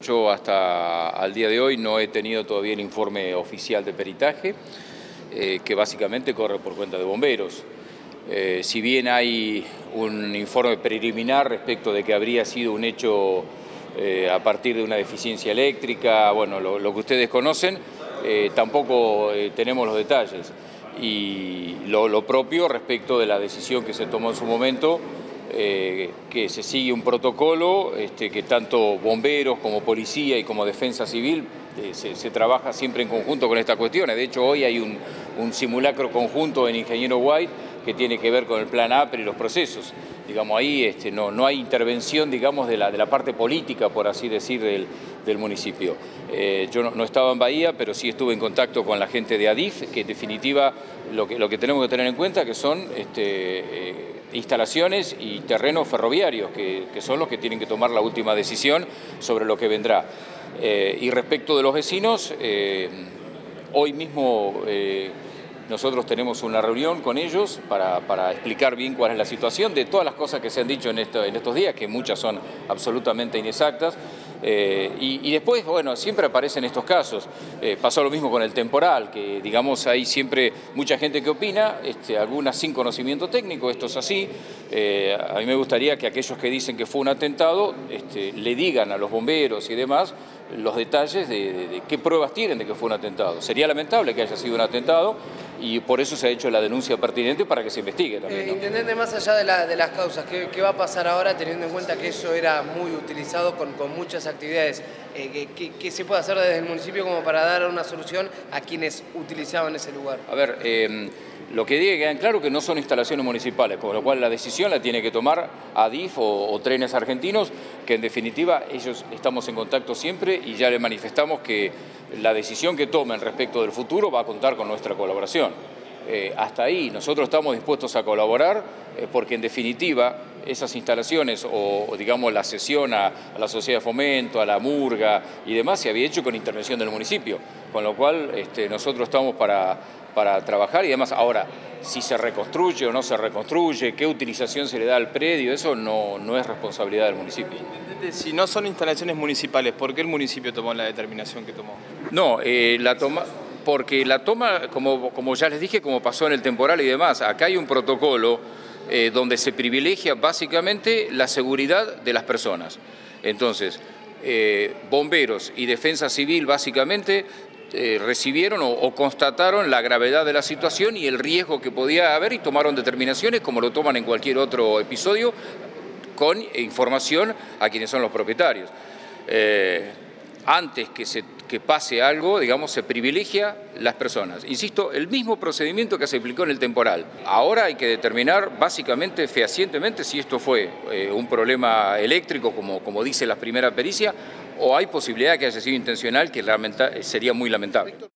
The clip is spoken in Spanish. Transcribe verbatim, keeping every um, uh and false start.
Yo hasta al día de hoy no he tenido todavía el informe oficial de peritaje, eh, que básicamente corre por cuenta de bomberos. Eh, si bien hay un informe preliminar respecto de que habría sido un hecho eh, a partir de una deficiencia eléctrica, bueno, lo, lo que ustedes conocen, eh, tampoco eh, tenemos los detalles. Y lo, lo propio respecto de la decisión que se tomó en su momento, Eh, que se sigue un protocolo, este, que tanto bomberos como policía y como defensa civil eh, se, se trabaja siempre en conjunto con estas cuestiones. De hecho, hoy hay un, un simulacro conjunto en Ingeniero White que tiene que ver con el plan A P R y los procesos. Digamos, ahí este, no, no hay intervención, digamos, de la, de la parte política, por así decir, del, del municipio. Eh, yo no, no estaba en Bahía, pero sí estuve en contacto con la gente de ADIF, que en definitiva lo que, lo que tenemos que tener en cuenta que son este, eh, instalaciones y terrenos ferroviarios, que, que son los que tienen que tomar la última decisión sobre lo que vendrá. Eh, y respecto de los vecinos, eh, hoy mismo eh, nosotros tenemos una reunión con ellos para, para explicar bien cuál es la situación de todas las cosas que se han dicho en, esto, en estos días, que muchas son absolutamente inexactas. Eh, y, y después, bueno, siempre aparecen estos casos. Eh, pasó lo mismo con el temporal, que digamos hay siempre mucha gente que opina, este, algunas sin conocimiento técnico, esto es así. Eh, a mí me gustaría que aquellos que dicen que fue un atentado este, le digan a los bomberos y demás los detalles de, de, de qué pruebas tienen de que fue un atentado. Sería lamentable que haya sido un atentado y por eso se ha hecho la denuncia pertinente para que se investigue también, eh, ¿no? Intendente, más allá de, la, de las causas, ¿qué, ¿qué va a pasar ahora teniendo en cuenta que eso era muy utilizado con, con muchas actividades? Eh, ¿qué, ¿Qué se puede hacer desde el municipio como para dar una solución a quienes utilizaban ese lugar? A ver, eh, lo que diga queda claro que no son instalaciones municipales, con lo cual la decisión la tiene que tomar ADIF o, o Trenes Argentinos, que en definitiva ellos estamos en contacto siempre y ya le manifestamos que la decisión que tomen respecto del futuro va a contar con nuestra colaboración. Eh, hasta ahí nosotros estamos dispuestos a colaborar eh, porque en definitiva esas instalaciones o, o digamos la cesión a, a la sociedad de fomento, a la murga y demás se había hecho con intervención del municipio, con lo cual este, nosotros estamos para, para trabajar y demás. Ahora, si se reconstruye o no se reconstruye, qué utilización se le da al predio, eso no, no es responsabilidad del municipio. Si no son instalaciones municipales, ¿por qué el municipio tomó la determinación que tomó? No, eh, la toma... Porque la toma, como, como ya les dije, como pasó en el temporal y demás, acá hay un protocolo eh, donde se privilegia básicamente la seguridad de las personas. Entonces, eh, bomberos y defensa civil básicamente eh, recibieron o, o constataron la gravedad de la situación y el riesgo que podía haber y tomaron determinaciones como lo toman en cualquier otro episodio con información a quienes son los propietarios. Eh, antes que se que pase algo, digamos, se privilegia las personas. Insisto, el mismo procedimiento que se aplicó en el temporal. Ahora hay que determinar básicamente, fehacientemente, si esto fue eh, un problema eléctrico, como, como dice la primera pericia, o hay posibilidad de que haya sido intencional, que lamenta- sería muy lamentable.